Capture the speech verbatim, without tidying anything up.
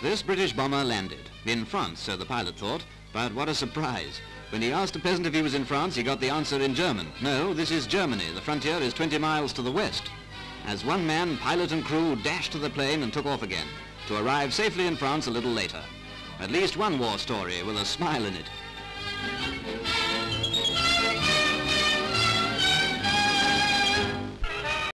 This British bomber landed. In France, so the pilot thought, but what a surprise. When he asked a peasant if he was in France, he got the answer in German. No, this is Germany. The frontier is twenty miles to the west. As one man, pilot and crew dashed to the plane and took off again, to arrive safely in France a little later. At least one war story with a smile in it.